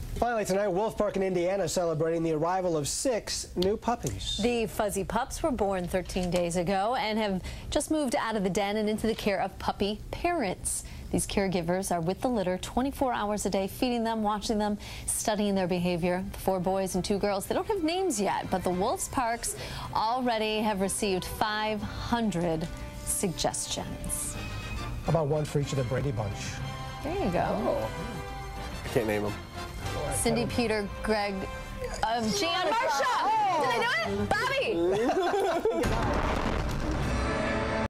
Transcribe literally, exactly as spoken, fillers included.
Finally tonight, Wolf Park in Indiana celebrating the arrival of six new puppies. The fuzzy pups were born thirteen days ago and have just moved out of the den and into the care of puppy parents. These caregivers are with the litter twenty-four hours a day, feeding them, watching them, studying their behavior. The four boys and two girls, they don't have names yet, but the Wolf Parks already have received five hundred suggestions. How about one for each of the Brady Bunch? There you go. Oh. I can't name them. Cindy, Peter, Greg, um, Gian, Marsha. Oh. Did I do it? Bobby.